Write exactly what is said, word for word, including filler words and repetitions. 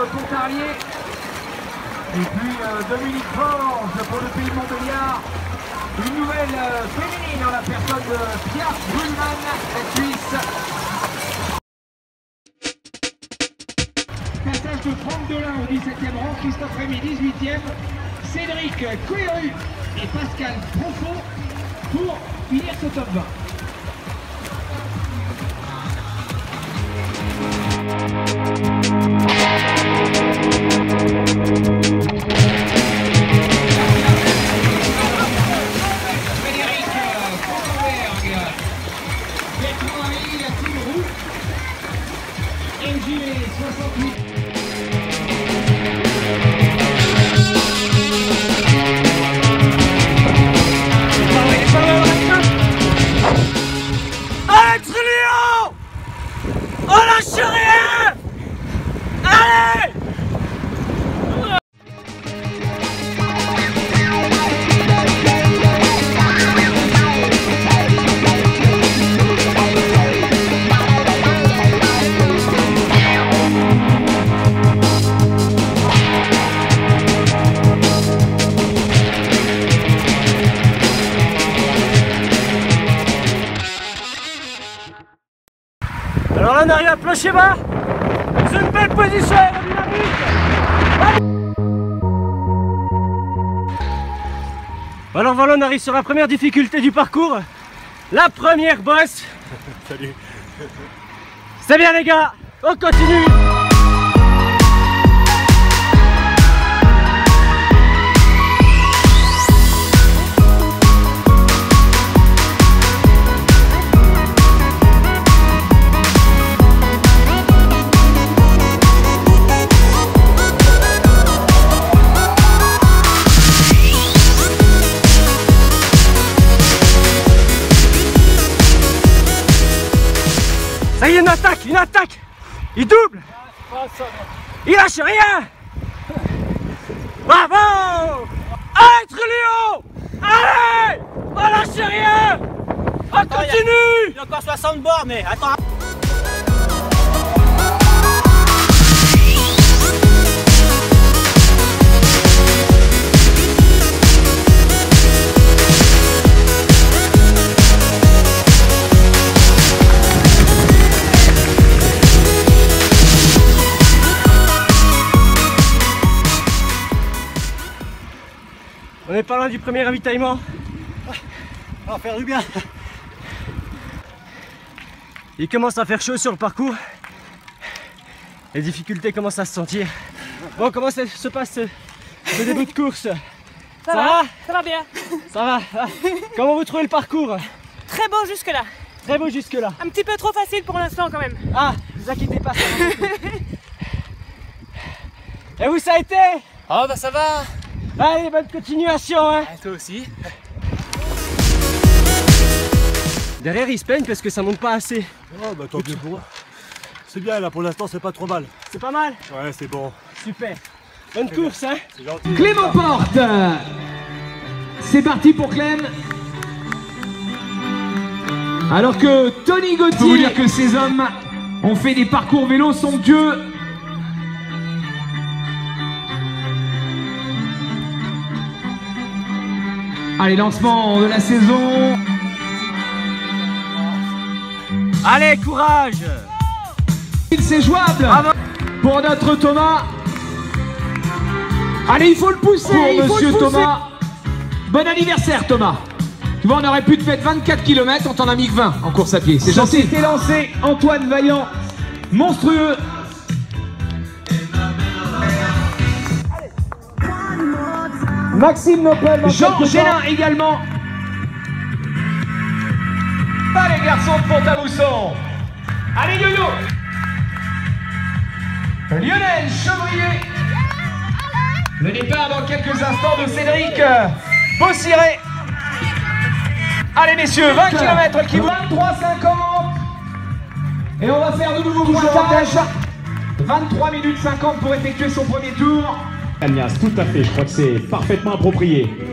Pontarlier. Et puis euh, Dominique Forge pour le pays de Montbéliard. Une nouvelle euh, féminine en la personne de Pierre Bullman, la Suisse. Passage de Franck Delin au dix-septième rang, Christophe Rémy dix-huitième, Cédric Couéru et Pascal Profond pour finir ce top vingt. Frédéric Fontenberg, Bertrand Harry, la team Roux, M J soixante-huit. Allez Trillion! On lâche rien! Allez! Alors là on arrive à plancher bas. C'est une belle position aérodynamique. Alors voilà, on arrive sur la première difficulté du parcours. La première bosse. Salut. C'est bien les gars, on continue. Ça y est, une attaque, une attaque. Il double. Il lâche rien. Bravo. Allez Trillion. Allez. On lâche rien. On Attends, continue. Il y a encore soixante bornes, mais attends. On est pas loin du premier ravitaillement. On va faire du bien. Il commence à faire chaud sur le parcours. Les difficultés commencent à se sentir. Bon, comment ça se passe ce, ce début de course? Ça, Ça va, va ça va bien. Ça va. Ah. Comment vous trouvez le parcours? Très beau jusque-là. Très beau jusque là. Un petit peu trop facile pour l'instant quand même. Ah, ne vous inquiétez pas. Ça va. Et vous, ça a été? Oh bah ça va. Allez, bonne continuation hein. Ah, toi aussi. Derrière ils se plaignent parce que ça monte pas assez. Oh bah tant mieux pour eux. C'est bien là pour l'instant, c'est pas trop mal. C'est pas mal? Ouais, c'est bon. Super. Bonne course hein. C'est gentil. Clément Porte. C'est parti pour Clem. Alors que Tony Gauthier, faut vous dire que ces hommes ont fait des parcours vélo somptueux. Allez, lancement de la saison. Allez, courage. C'est jouable pour notre Thomas. Allez, il faut le pousser pour il monsieur faut le pousser. Thomas. Bon anniversaire Thomas. Tu vois, on aurait pu te mettre vingt-quatre kilomètres, on t'en a mis que vingt en course à pied. C'est gentil. C'était lancé Antoine Vaillant, monstrueux. Maxime Nopel. Jean Gélin également. Pas les garçons de Pont-à-Mousson. Allez Yo-Yo. Lionel Chevrier. Le départ dans quelques instants de Cédric Bossiré. Allez messieurs, vingt kilomètres qui vont vingt-trois cinquante. Et on va faire de nouveau pointage. vingt-trois minutes cinquante pour effectuer son premier tour. Agnès, tout à fait, je crois que c'est parfaitement approprié.